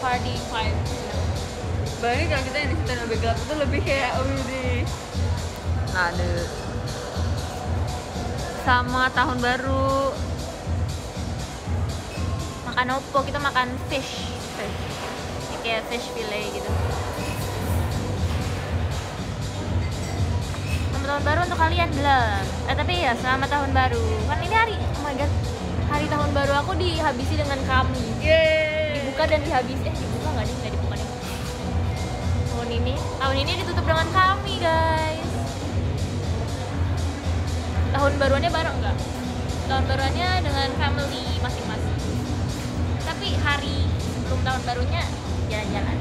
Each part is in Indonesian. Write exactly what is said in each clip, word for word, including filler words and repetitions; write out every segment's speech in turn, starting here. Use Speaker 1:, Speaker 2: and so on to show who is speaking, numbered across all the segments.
Speaker 1: party vibe.
Speaker 2: Bayangin kalau kita yang di situ lebih gelap itu lebih kayak wih. Aduh. Sama tahun baru.
Speaker 1: Makan opo, kita makan fish. Fish. Ya, kayak fish fillet gitu. Selamat tahun baru untuk kalian belum? Eh tapi ya selamat tahun baru. Kan ini hari, oh my god, hari tahun baru aku dihabisi dengan kami.
Speaker 2: Yeay.
Speaker 1: Dibuka dan dihabisi. Eh dibuka nggak nih? Nggak dibuka nih. Tahun ini, tahun ini ditutup dengan kami guys. Tahun baruannya bareng nggak? Tahun baruannya dengan family masing-masing. Tapi hari sebelum tahun barunya jalan-jalan.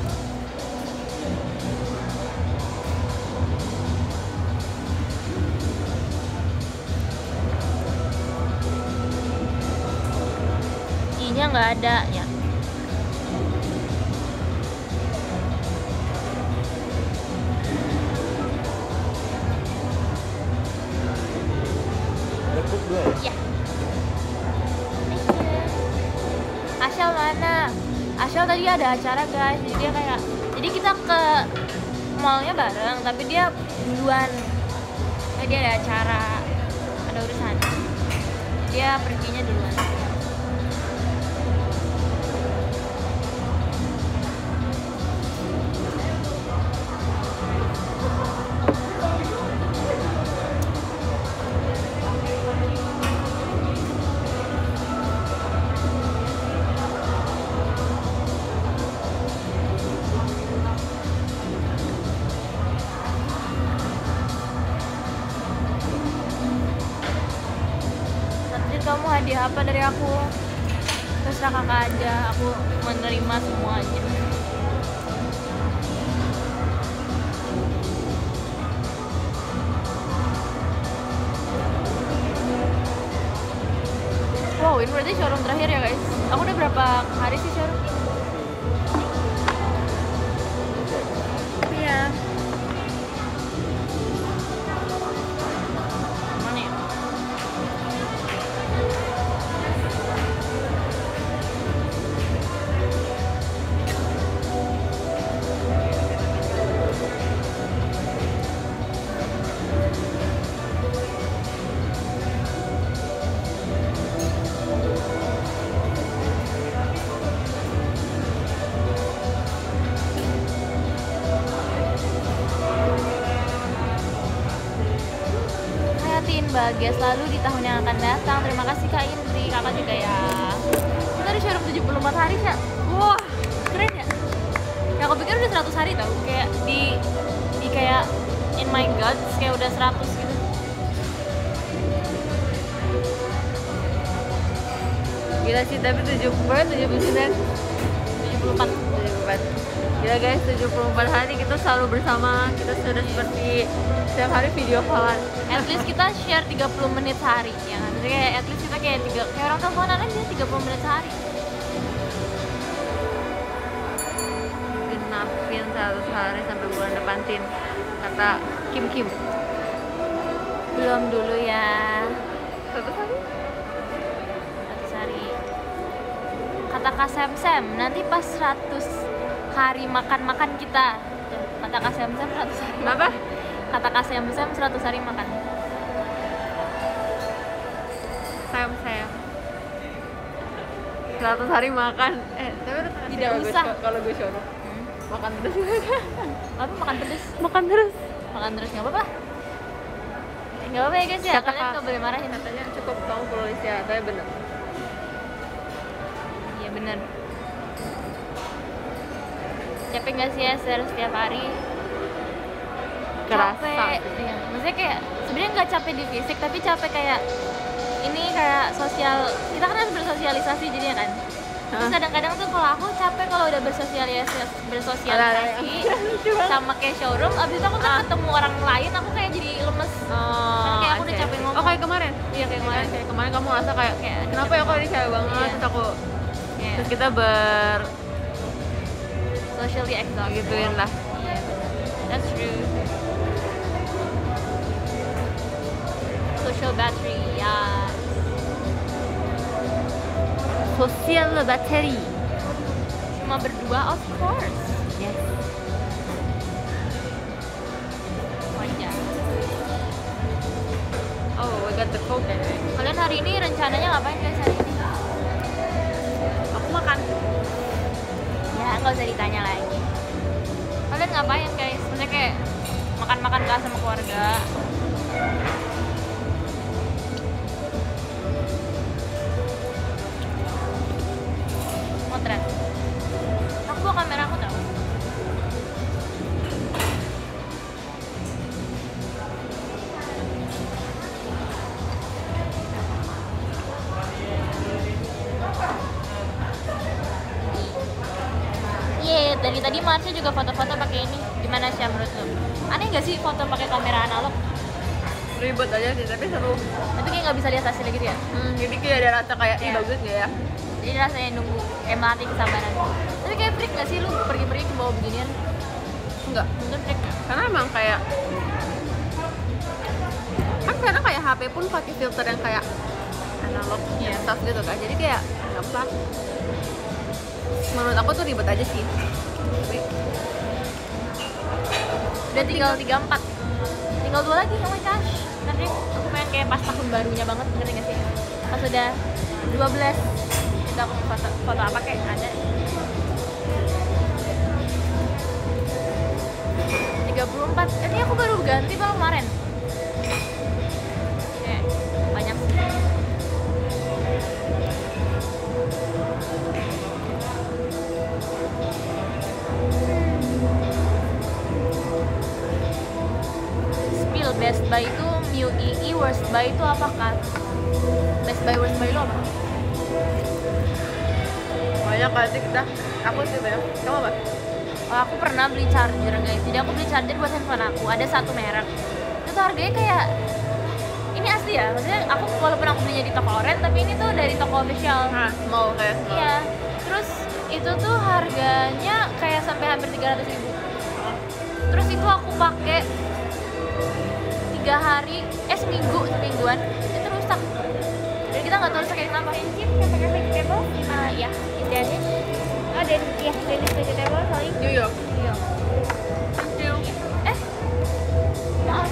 Speaker 1: I-nya nggak ada ya. Ya. Asyal mana? Asyal tadi ada acara guys, jadi dia kayak, jadi kita ke mallnya bareng, tapi dia duluan. Kayak dia ada acara, ada urusan. Dia perginya duluan. Kamu hadiah apa dari aku? Terserah kakak aja, aku menerima semuanya. Wow, ini berarti showroom terakhir ya guys. Aku udah berapa hari sih showroom? Iya. Mana ya? Bahagia selalu di tahun yang akan datang. Terima kasih Kak Indri, kakak juga ya. Kita di showroom tujuh puluh empat hari ya. Wah, keren ya. Ya aku pikir udah seratus hari tau. Kayak di di kayak in my god, kayak udah seratus gitu.
Speaker 2: Gila sih, tapi tujuh puluh, tujuh puluh sembilan,
Speaker 1: tujuh puluh empat.
Speaker 2: tujuh puluh empat. Gila guys, tujuh puluh empat hari kita selalu bersama. Kita sudah seperti setiap hari video callan.
Speaker 1: At least kita share tiga puluh menit sehari ya kan. Jadi kayak at least kita kayak tiga kayak orang teleponan aja tiga puluh menit sehari.
Speaker 2: Genapin seratus hari sampai bulan depan Tin, kata Kim Kim.
Speaker 1: Belum dulu ya.
Speaker 2: seratus hari?
Speaker 1: seratus hari. Kata Kak Sam Sam, nanti pas seratus hari makan-makan kita. Kata Kak Sam Sam seratus hari.
Speaker 2: Kenapa?
Speaker 1: Kata Kak Sam Sam seratus hari makan.
Speaker 2: Sam Sam. seratus hari makan. Eh, tapi udah
Speaker 1: Tidak usah.
Speaker 2: Kalau gue showroom. Hmm. Makan terus.
Speaker 1: Lalu makan pedes.
Speaker 2: Makan terus.
Speaker 1: Makan terus enggak apa-apa. Enggak apa-apa ya guys ya.
Speaker 2: Kata
Speaker 1: Kalian enggak boleh marahin.
Speaker 2: Katanya cukup kamu polis ya, tapi bener.
Speaker 1: Iya bener. Capek nggak sih ya setiap hari?
Speaker 2: Kerasa.
Speaker 1: Capek. Ya, maksudnya kayak sebenarnya nggak capek di fisik, tapi capek kayak ini kayak sosial. Kita kan harus bersosialisasi jadinya kan. Terus kadang-kadang tuh kalau aku capek kalau udah bersosialisasi, bersosialisasi sama kayak showroom, abis itu aku kan ketemu orang lain, aku kayak jadi lemes.
Speaker 2: Oh,
Speaker 1: karena kayak aku udah capek ngomong.
Speaker 2: Oh kayak kemarin?
Speaker 1: Iya kayak kemarin.
Speaker 2: Kayak kemarin kamu ngerasa kayak,
Speaker 1: kayak
Speaker 2: kenapa ya kok ini capek banget?
Speaker 1: Iya.
Speaker 2: Terus aku,
Speaker 1: yeah.
Speaker 2: terus kita ber
Speaker 1: socially exhausted
Speaker 2: gituin lah.
Speaker 1: Iya, that's true. Social battery, ya.
Speaker 2: Social battery.
Speaker 1: Cuma berdua, of course.
Speaker 2: Yes.
Speaker 1: Wajar.
Speaker 2: Oh, we got the coke then.
Speaker 1: Kalian hari ini rencananya ngapain guys hari ini?
Speaker 2: Aku makan.
Speaker 1: Ya nggak usah ditanya lagi. Kalian ngapain guys? Maksudnya kayak makan-makan kah sama keluarga? Motret. Aku bawa kamera aku tau. Iya, dari tadi Marsha juga foto-foto pakai ini. Gimana sih menurut lo? Aneh nggak sih foto pakai kamera analog?
Speaker 2: Ribet aja sih, tapi seru.
Speaker 1: Tapi kayak nggak bisa lihat hasilnya gitu ya?
Speaker 2: Hmm, jadi kayak ada rasa kayak, ih
Speaker 1: Iya.
Speaker 2: bagus nggak ya?
Speaker 1: Jadi rasanya nunggu eh melatih kesabaran. Tapi kayak freak nggak sih lu pergi-pergi ke bawah beginian?
Speaker 2: Enggak.
Speaker 1: Mungkin freak nggak?
Speaker 2: Karena emang kayak kan sekarang kayak H P pun pakai filter yang kayak analog
Speaker 1: Iya.
Speaker 2: stuff gitu kan, jadi kayak gampang. Menurut aku tuh ribet aja sih. Tapi
Speaker 1: Udah tinggal tiga puluh empat. Tinggal dua lagi, oh my gosh. Nanti aku pengen kayak pas tahun barunya banget, ngerti nggak sih? Pas udah dua belas kita aku foto, foto apa kayak ada tiga puluh empat. Ini aku baru ganti malah kemarin. Kayak banyak sih. Spill best buy itu Miu I I, worst buy itu apa kan? Best buy worst buy lo apa?
Speaker 2: banyak kali kita. Aku sih banyak. Kamu apa?
Speaker 1: Oh, aku pernah beli charger guys. Jadi aku beli charger buat handphone aku. Ada satu merek. Itu tuh harganya kayak ini asli ya. Maksudnya aku walaupun aku belinya di toko oren, tapi ini tuh dari toko official.
Speaker 2: Nah, mau kayak mau.
Speaker 1: Iya. Terus itu tuh harganya kayak sampai hampir tiga ratus ribu. Terus itu aku pakai tiga hari, eh seminggu, semingguan itu rusak. Jadi kita nggak tahu rusaknya kenapa.
Speaker 3: Chip yang pakai vegetable?
Speaker 1: Ah ya, itu aja.
Speaker 3: Oh, dan ya, Danish vegetable sorry.
Speaker 2: New York.
Speaker 1: Iya.
Speaker 2: Thank you.
Speaker 1: Eh, maaf.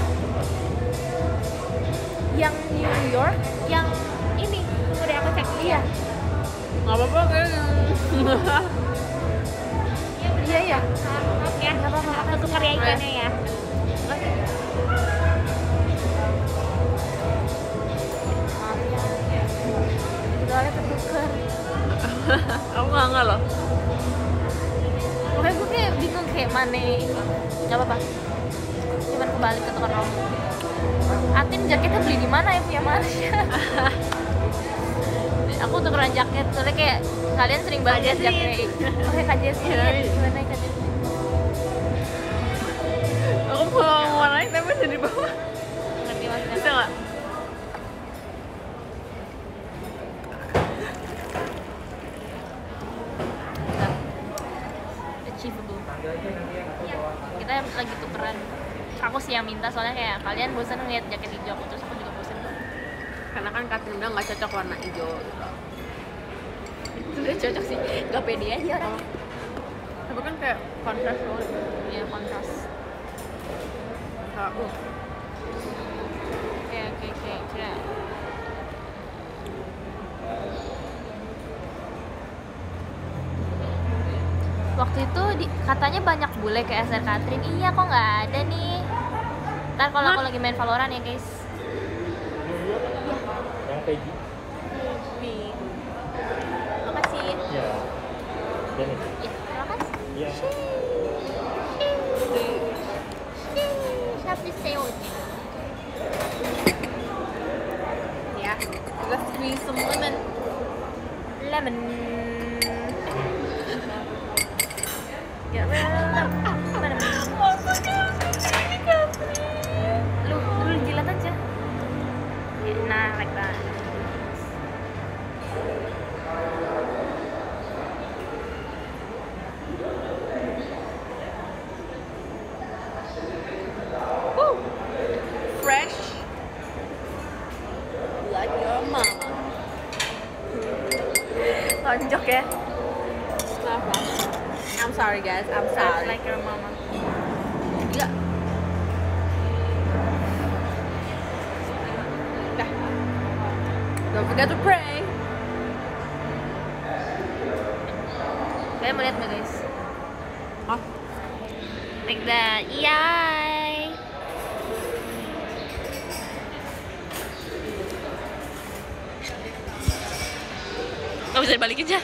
Speaker 1: Yang New York, yang ini.
Speaker 3: Udah aku cek dulu
Speaker 1: Iya,
Speaker 3: ya.
Speaker 2: Nggak apa-apa kan?
Speaker 1: iya iya.
Speaker 3: Maaf ya.
Speaker 1: Nggak apa-apa.
Speaker 3: Aku tukar ya ikannya ya.
Speaker 1: Maaf ya. Soalnya ketukar.
Speaker 2: Aku nggak nggak loh.
Speaker 1: Pokoknya gue kayak bingung kayak mana ini. Nggak apa-apa. Cuman kebalik ke tukar rambut. Atin jaketnya beli di mana ya punya Marsha? Aku tukeran jaket soalnya kayak kalian sering banget lihat
Speaker 2: Kajesin.
Speaker 1: jaketnya. Oke Kak Jessie,
Speaker 2: Iya.
Speaker 1: gimana Kak Jessie?
Speaker 2: Aku mau ngomong lain tapi jadi bawah.
Speaker 1: Ngerti maksudnya?
Speaker 2: Bisa nggak?
Speaker 1: Bentar. Achievable. Kita lagi tukeran. Aku sih yang minta soalnya kayak kalian bosan ngeliat jaket hijau aku, terus aku juga bosan kok.
Speaker 2: Karena kan Katrin udah nggak cocok warna hijau.
Speaker 1: Itu udah cocok sih, gak pede aja orang.
Speaker 2: Tapi kan kayak kontras banget.
Speaker 1: Ya kontras.
Speaker 2: Kayak, uh,
Speaker 1: Oke oke oke oke. Waktu itu di, katanya banyak bule kayak S R Katrin. Iya kok nggak ada nih. Ntar kalau aku
Speaker 2: Hah?
Speaker 1: lagi main Valorant ya guys.
Speaker 4: Yang Peggy?
Speaker 1: Nih. Makasih.
Speaker 4: Ya. Dennis?
Speaker 1: Ya, terima kasih.
Speaker 4: Iya.
Speaker 1: Happy sale.
Speaker 2: ya. Let's squeeze some lemon.
Speaker 1: Lemon. Ya, lemon. Lu, lu jilat aja. Nah, like that.
Speaker 2: Woo! Fresh. Like your mama.
Speaker 1: Tonjok ya.
Speaker 2: Kenapa? sorry guys, I'm
Speaker 1: Just
Speaker 2: sorry.
Speaker 1: like your mama.
Speaker 2: Enggak. Dah. Don't forget to pray.
Speaker 1: Kalian mau lihat nggak guys?
Speaker 2: Hah?
Speaker 1: Like that, yay! Gak bisa dibalikin aja.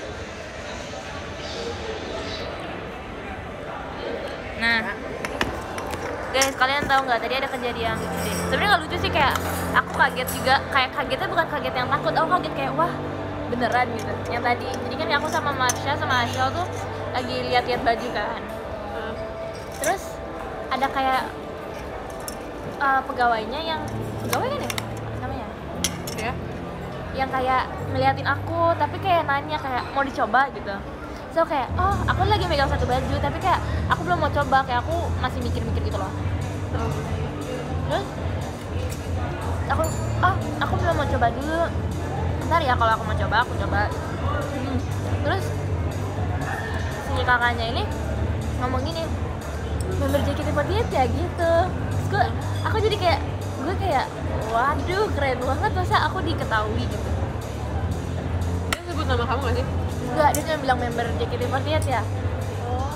Speaker 1: Nah, guys, kalian tahu nggak tadi ada kejadian lucu deh. Sebenarnya nggak lucu sih, kayak aku kaget juga. Kayak kagetnya bukan kaget yang takut, aku kaget kayak wah beneran gitu. Yang tadi, jadi kan aku sama Marsha sama Ashel tuh lagi lihat-lihat baju kan. Terus ada kayak uh, pegawainya yang pegawai kan ya namanya?
Speaker 2: Ya.
Speaker 1: Yang kayak ngeliatin aku tapi kayak nanya kayak mau dicoba gitu. So kayak oh aku lagi megang satu baju tapi kayak aku belum mau coba, kayak aku masih mikir-mikir gitu loh. Terus aku oh aku belum mau coba dulu, ntar ya kalau aku mau coba aku coba. Hmm. Terus si kakaknya ini ngomong gini, member J K T empat delapan ya gitu. Terus gue, aku jadi kayak gue kayak waduh keren banget, masa aku diketahui gitu.
Speaker 2: Dia sebut nama kamu gak sih?
Speaker 1: Enggak, dia cuma bilang member J K T empat delapan ya.
Speaker 2: Oh.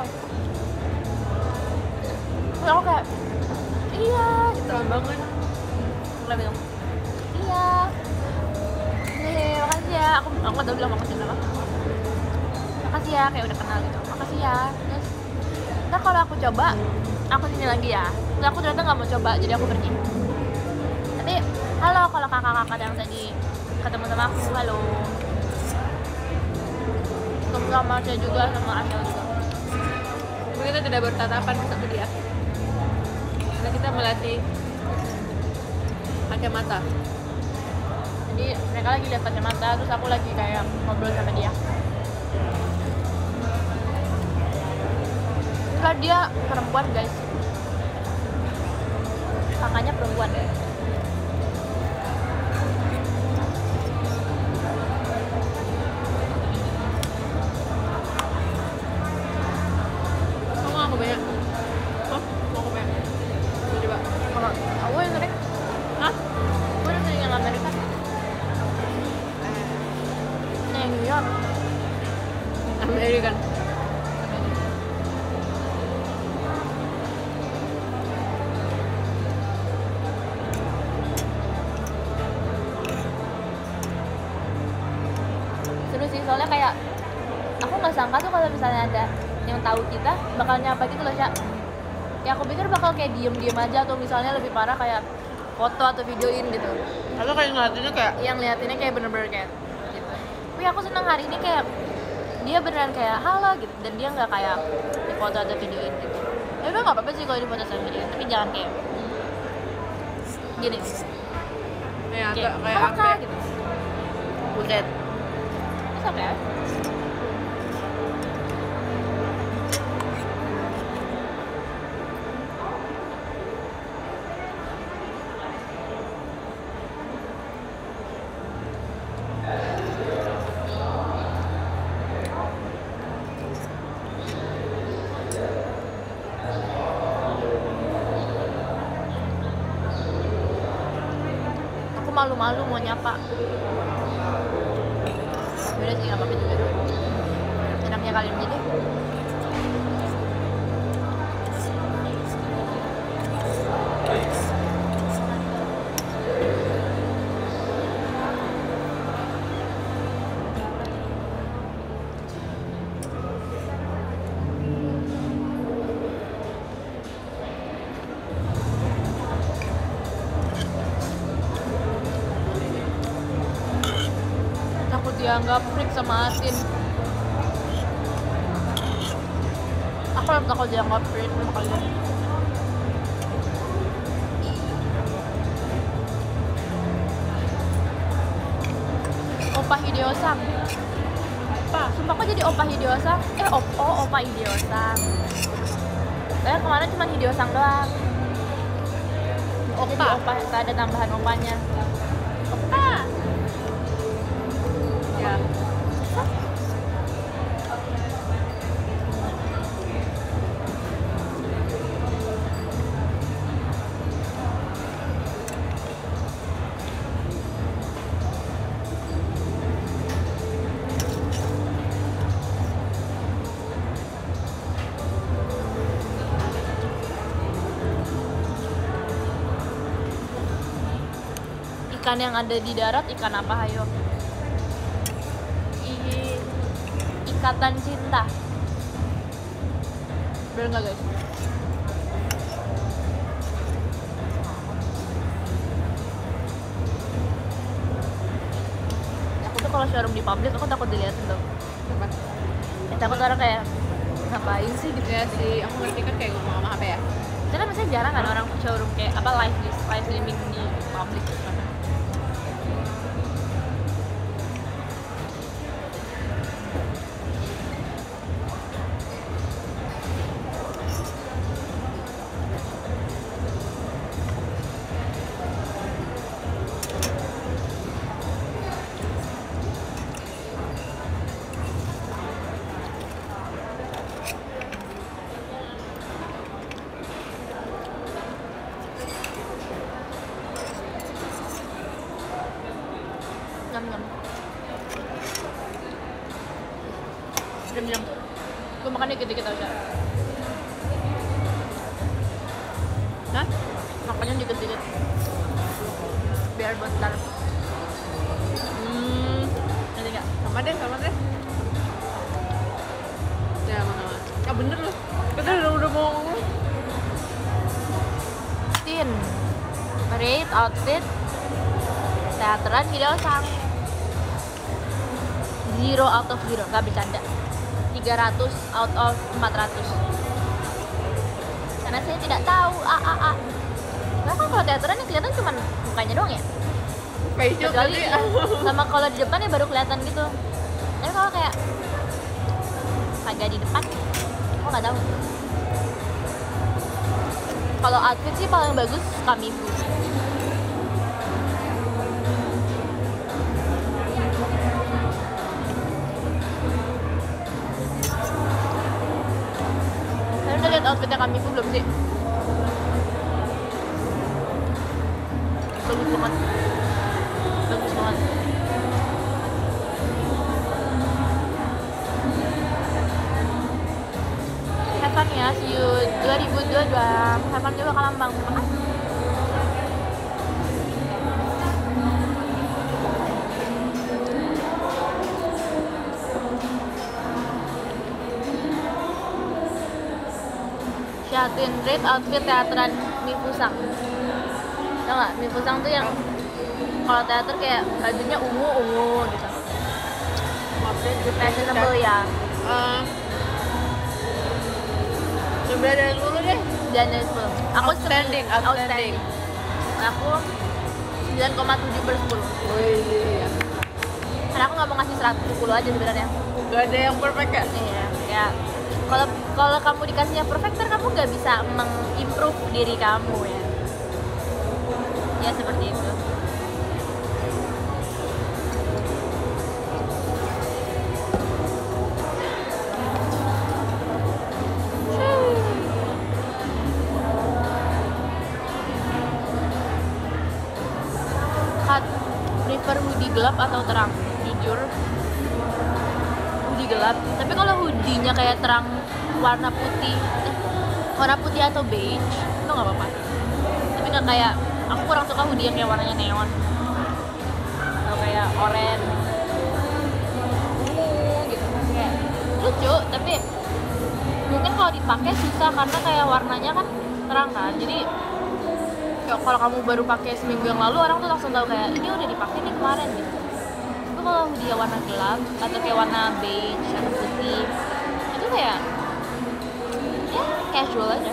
Speaker 1: Terus aku kayak iya gitu.
Speaker 2: Keren banget.
Speaker 1: Aku bilang iya. Nih, makasih ya. Aku aku nggak tahu bilang makasih apa. Makasih ya, kayak udah kenal gitu. Makasih ya. Terus ntar kalau aku coba, aku sini lagi ya. Nggak, aku ternyata nggak mau coba, jadi aku pergi. Tapi halo kalau kakak-kakak yang tadi ketemu sama aku, halo. Ketemu sama saya juga, sama Ashel juga.
Speaker 2: Kita tidak bertatapan sama dia. Karena kita melatih kacamata.
Speaker 1: Jadi mereka lagi lihat kacamata, terus aku lagi kayak ngobrol sama dia. Enggak, dia perempuan guys. Kakaknya perempuan deh.
Speaker 2: Kamu aku banyak. Oh, mau aku banyak. Coba.
Speaker 1: Kalau aku yang sering,
Speaker 2: Hah?
Speaker 1: aku udah sering yang Amerika. Nah, yang New York.
Speaker 2: American.
Speaker 1: Seru sih, soalnya kayak aku nggak sangka tuh kalau misalnya ada yang tahu kita bakal nyapa gitu loh, Syak. Ya aku pikir bakal kayak diem-diem aja, atau misalnya lebih parah kayak foto atau videoin gitu.
Speaker 2: Atau kayak ngeliatinnya kayak
Speaker 1: Yang liatinnya kayak bener-bener kayak gitu. Tapi aku seneng hari ini kayak dia beneran kayak halo gitu, dan dia nggak kayak di foto atau videoin gitu. Ya udah nggak apa-apa sih kalau di foto sama videoin, tapi jangan kayak gini,
Speaker 2: kayak
Speaker 1: kayak
Speaker 2: agak kayak
Speaker 1: halo
Speaker 2: apa?
Speaker 1: kak gitu.
Speaker 2: Buset.
Speaker 1: Terus apa ya? Aku malu-malu mau nyapa. Udah sih, nggak apa-apa juga. Enaknya kalian jadi. Takut dianggap freak sama Asin. Aku yang takut dianggap freak sama kalian. Opa Hideo-san. Apa? Sumpah kok jadi Opa Hideo-san? Eh, op oh, Opa Hideo-san. Saya kemarin cuma Hideo-san doang. Jadi
Speaker 2: Opa.
Speaker 1: Opa, tak ada tambahan opanya. Opa.
Speaker 2: Ya.
Speaker 1: ikan yang ada di darat ikan apa hayo? I, ikatan cinta. Bener nggak guys? Aku tuh kalau showroom di publik aku takut dilihatin tuh.
Speaker 2: Apa?
Speaker 1: Ya, takut orang kayak ngapain sih gitu.
Speaker 2: Ya sih, aku ngerti kan kayak ngomong sama H P ya.
Speaker 1: Karena misalnya jarang kan orang showroom kayak apa live live streaming di publik gitu kan. Nyam nyam. Nyam nyam. Gue makan dikit-dikit aja. Hah? Makannya dikit-dikit. Biar buat ntar. Hmm. Nanti nggak?
Speaker 2: Sama deh, sama deh. Ya, mana? Ya bener loh. Kita udah udah mau ngomong.
Speaker 1: Tin. Parade outfit. Teateran video sang. Zero out of zero, nggak bercanda. tiga ratus out of empat ratus. Karena saya tidak tahu a a a. Nah, kan kalau teateran yang kelihatan cuma mukanya doang ya.
Speaker 2: Facial
Speaker 1: Kecuali
Speaker 2: tadi.
Speaker 1: ya, sama kalau di depannya baru kelihatan gitu. Tapi kalau kayak kagak di depan, aku nggak tahu. Kalau outfit sih paling bagus Kamifu. Kalian udah lihat outfitnya Kamifu belum sih? Bagus banget. Bagus banget. Have fun ya, see you dua ribu dua puluh dua. Have fun juga Kalambang. Terima kasih. Syatin Red outfit teateran Mifusang. Tau gak? Mifusang tuh yang kalau teater kayak bajunya ungu-ungu gitu.
Speaker 2: Maksudnya
Speaker 1: Fashionable ya.
Speaker 2: Eh, coba dari dulu deh.
Speaker 1: Dan dari sepuluh. Aku
Speaker 2: Outstanding,
Speaker 1: sembilan-
Speaker 2: outstanding.
Speaker 1: Aku sembilan koma tujuh per sepuluh.
Speaker 2: Wih, iya.
Speaker 1: Karena aku nggak mau ngasih seratus sepuluh aja sebenarnya.
Speaker 2: Gak ada yang perfect ya?
Speaker 1: Iya, ya. Kalau kalau kamu dikasihnya perfect, kan kamu nggak bisa mengimprove diri kamu ya. Ya seperti itu. Kat, prefer hoodie gelap atau terang? Jujur, hoodie gelap. Tapi kalau hoodie-nya kayak terang warna putih, eh, warna putih atau beige, itu nggak apa-apa. Tapi nggak kayak, aku kurang suka hoodie yang kayak warnanya neon atau kayak oranye, ungu gitu. Kayak lucu, tapi mungkin kalau dipakai susah karena kayak warnanya kan terang kan. Jadi ya, kalau kamu baru pakai seminggu yang lalu, orang tuh langsung tahu kayak ini udah dipakai nih kemarin gitu. Tapi kalau dia warna gelap atau kayak warna beige atau putih, itu kayak ya casual aja.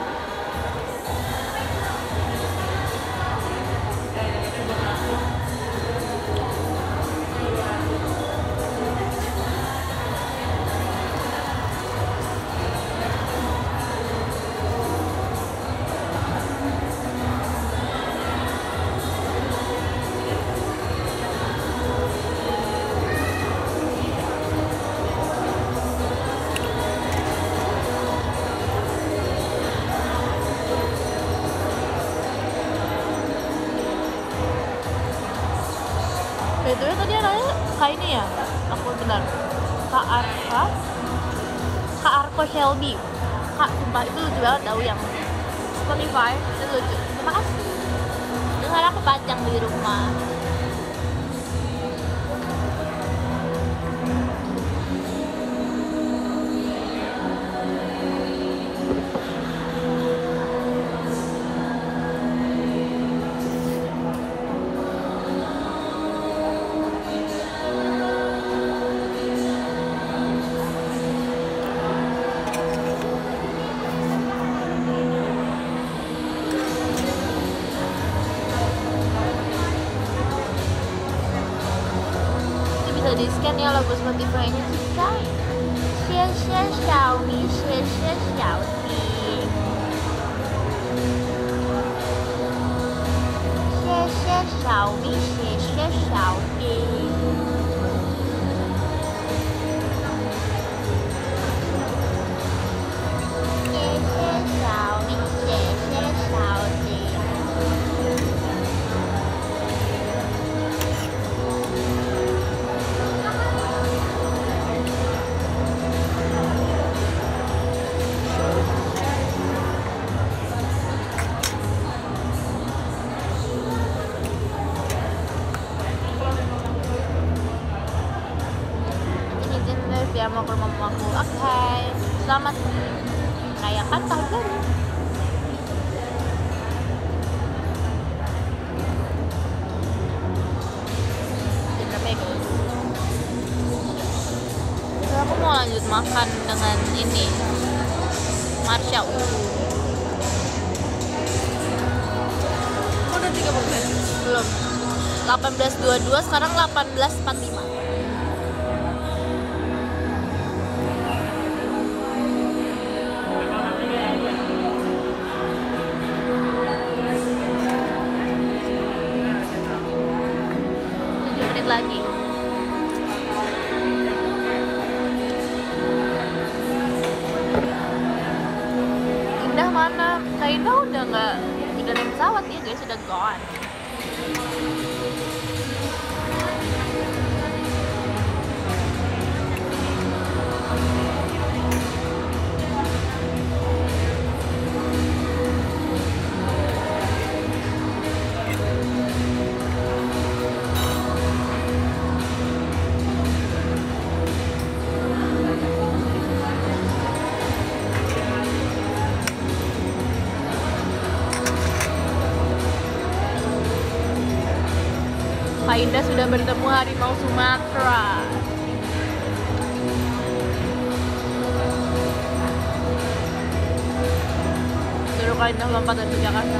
Speaker 1: Betulnya tadi anaknya Kak ini ya? Aku benar. Kak Arka Kak Arko Shelby. Kak, sumpah itu lucu banget tahu yang Spotify. Itu lucu. Terima kasih. Itu Karena aku pajang di rumah. Di scan ya logo Spotify-nya kita. Share share Xiaomi, share share Xiaomi. Share share Xiaomi, share share Xiaomi. Share share Xiaomi, share share Xiaomi. Ya mau ke rumah mamaku. Oke, okay. Selamat merayakan tahun baru. Jam berapa ya guys? Terus aku mau lanjut makan dengan ini Marsha U.
Speaker 2: Udah tiga belas
Speaker 1: Belum. delapan belas dua puluh dua sekarang delapan belas empat puluh lima. Lagi Indah mana? Kak Indah udah nggak udah naik pesawat ya guys, udah gone. Kak Indah sudah bertemu harimau Sumatera. Suruh Kak Indah lompat dari Jakarta.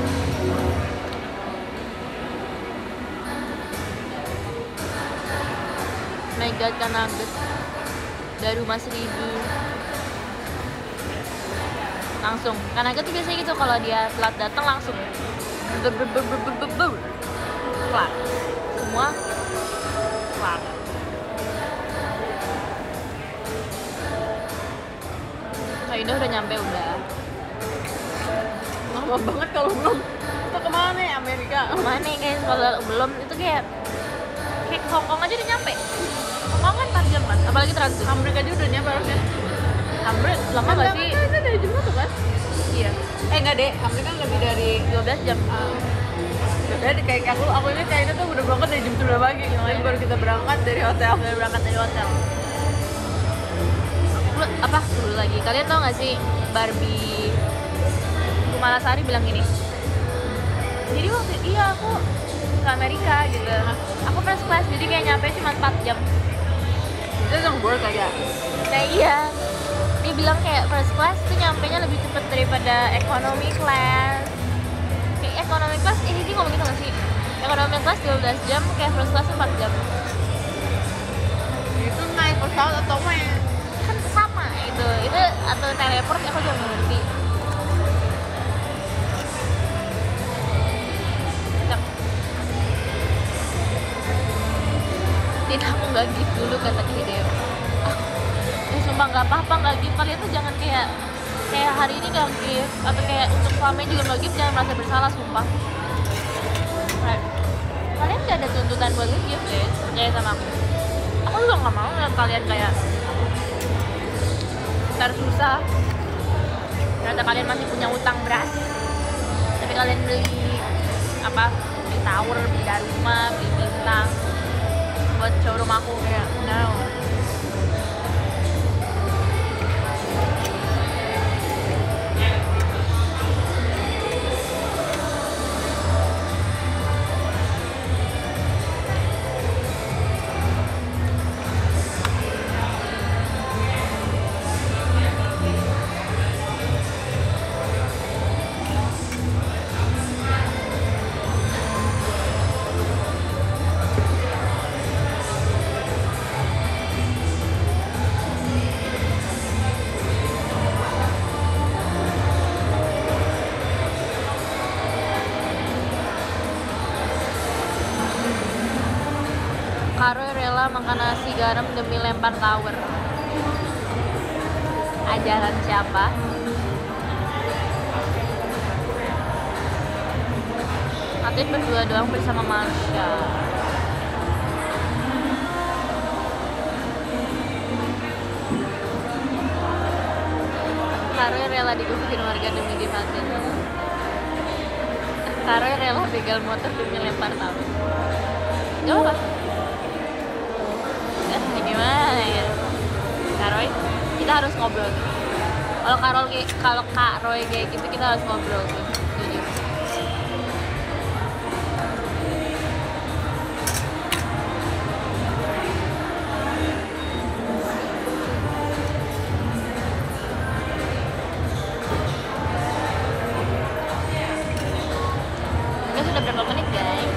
Speaker 1: My God, kan nugget dari rumah seribu. Langsung, kan nugget tuh biasanya gitu kalau dia telat datang langsung ber ber ber ber ber ber pelat. Semua pelat. Kak Indah udah nyampe udah.
Speaker 2: Lama banget kalau belum. Kita kemana nih? Amerika?
Speaker 1: Kemana nih guys? Kalau belum itu kayak kayak ke Hongkong aja udah nyampe. Hongkong kan empat jam kan? Apalagi transit.
Speaker 2: Hamburg aja udah nyampe harusnya.
Speaker 1: Hamburg lama nggak sih?
Speaker 2: Kan itu dari jam satu kan?
Speaker 1: Iya.
Speaker 2: Eh nggak deh, Hamburg kan lebih dari
Speaker 1: dua belas jam.
Speaker 2: uh, Jadi kayak aku, aku ini China tuh udah berangkat dari jam sembilan pagi. Yang baru kita berangkat dari hotel.
Speaker 1: Baru berangkat dari hotel. Lu, apa dulu lagi? Kalian tau nggak sih Barbie Kumalasari bilang gini? Jadi waktu iya aku ke Amerika gitu. Aku first class jadi kayak nyampe cuma empat jam.
Speaker 2: Itu yang work aja.
Speaker 1: Nah iya. Dia bilang kayak first class tuh nyampenya lebih cepet daripada economy class. Kayak economy class ini dia ngomong gitu nggak sih? Economy class dua belas jam, kayak first class empat jam.
Speaker 2: Itu naik pesawat atau main?
Speaker 1: Kan sama itu. Itu atau teleport aku juga nggak ngerti. Din aku nggak gift dulu kata Hideo. Aku, eh sumpah nggak apa-apa nggak gift. Kalian tuh jangan kayak kayak hari ini nggak gift atau kayak untuk suaminya juga nggak gift, jangan merasa bersalah sumpah. Right. Kalian nggak ada tuntutan buat gift guys, percaya sama aku. Aku juga nggak mau ngeliat kalian kayak ntar susah. Ternyata kalian masih punya utang beras, tapi kalian beli apa beli tower, beli rumah, beli bintang buat showroom aku kayak no. Karoy rela makan nasi garam demi lempar tower. Ajaran siapa? Atin berdua doang bersama Marsha. Karoy rela digebukin warga demi divaksin. Karoy rela begal motor demi lempar tower. Gak apa? Eh, gimana ya? Karoy, kita harus ngobrol. Kalau Karol kalau Kak Roy kayak gitu kita harus ngobrol tuh. Jujur. Ini sudah berapa menit guys?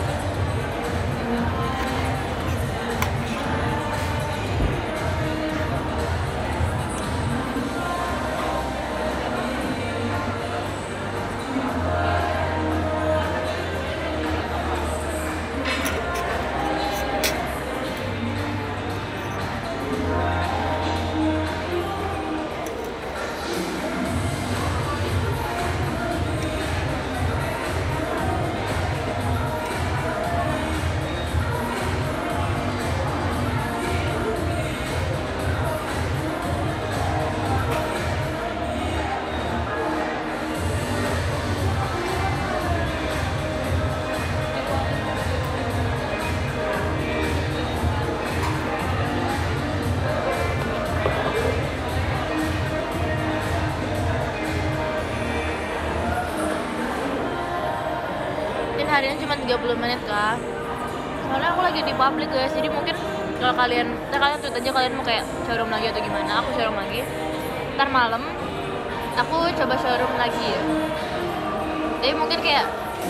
Speaker 1: Harian cuma tiga puluh menit kak. Soalnya aku lagi di publik guys, jadi mungkin kalau kalian, nah kalian tweet aja kalian mau kayak showroom lagi atau gimana. Aku showroom lagi. Ntar malam aku coba showroom lagi ya. Jadi mungkin kayak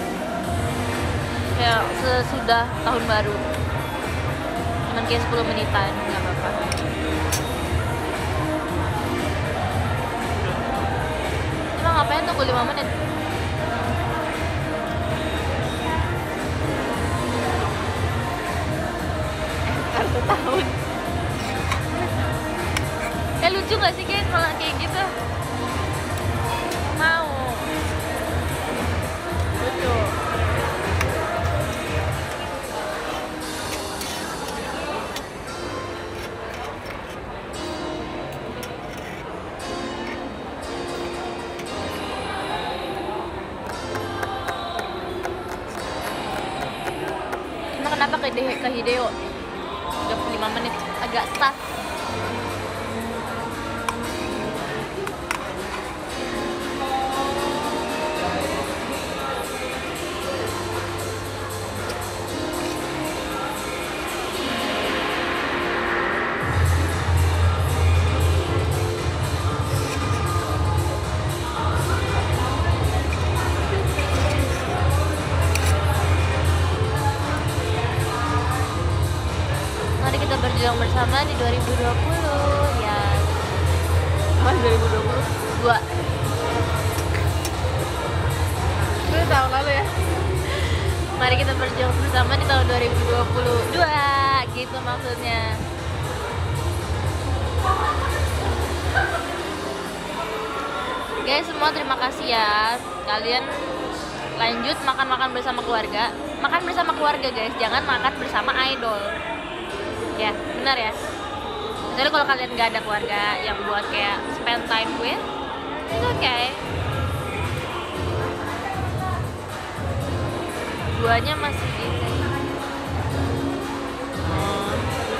Speaker 1: kayak sesudah tahun baru. Cuman kayak sepuluh menitan, nggak apa-apa. Emang ngapain tunggu lima menit? Satu tahun. Eh lucu gak sih guys kalau kayak gitu? Mau. Lucu. Nah, kenapa ke, ke Hideo? tiga puluh lima menit agak stas. Berjuang bersama di dua ribu dua puluh ya. Mas dua ribu dua puluh dua. Itu tahun lalu ya. Mari kita berjuang bersama di tahun dua ribu dua puluh dua gitu maksudnya. Guys, semua terima kasih ya. Kalian lanjut makan-makan bersama keluarga. Makan bersama keluarga guys, jangan makan bersama idol. Ya, benar ya. Jadi kalau kalian nggak ada keluarga yang buat kayak spend time with, it's okay. duanya masih di
Speaker 2: Oh.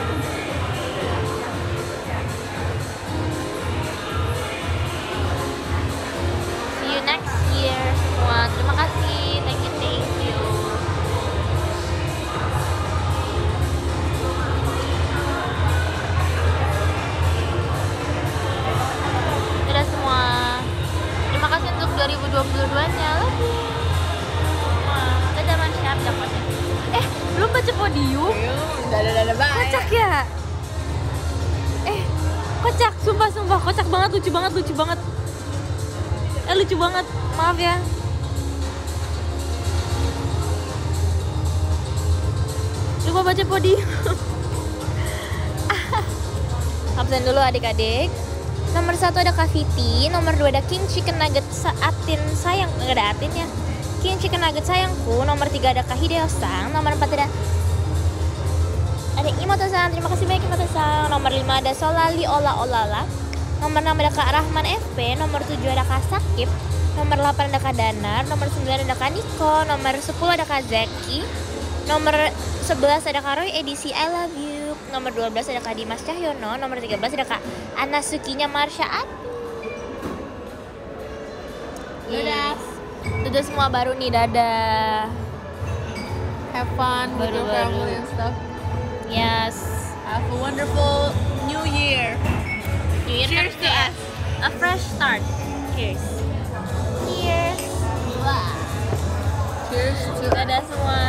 Speaker 1: See you next year semua. Terima kasih. Thank you, thank you. Dadah semua. Terima kasih untuk dua ribu dua puluh dua-nya. Love you. Wah, dadah Mansyap dapatnya. Eh, belum baca podium?
Speaker 2: Dadah dadah bye.
Speaker 1: Kocak ya? Eh, kocak, sumpah sumpah kocak banget, lucu banget, lucu banget. Eh, lucu banget, maaf ya. Lupa baca podium. Absen dulu adik-adik. Nomor satu ada Kak Viti, nomor dua ada King Chicken Nugget Atin sayang, nggak ada Atin ya. King Chicken Nugget sayangku, nomor tiga ada Kak Hideo-san, nomor empat ada ada Imoto-san, terima kasih banyak Imoto-san. Nomor lima ada Solali Ola Olala, nomor enam ada Kak Rahman F P, nomor tujuh ada Kak Sakip, nomor delapan ada Kak Danar, nomor sembilan ada Kak Niko, nomor sepuluh ada Kak Zeki, nomor sebelas ada Kak Roy edisi I Love You, nomor dua belas ada Kak Dimas Cahyono, nomor tiga belas ada Kak Ana Sukinya Marsha Ati.
Speaker 2: Dadah.
Speaker 1: Dadah semua baru nih, dadah.
Speaker 2: Have fun with your
Speaker 1: Baru-baru.
Speaker 2: family and stuff.
Speaker 1: Yes.
Speaker 2: Have a wonderful new year.
Speaker 1: New Year
Speaker 2: Cheers
Speaker 1: kan
Speaker 2: to
Speaker 1: kayak
Speaker 2: us.
Speaker 1: a fresh start. Cheers. Cheers.
Speaker 2: Cheers to
Speaker 1: Dadah semua.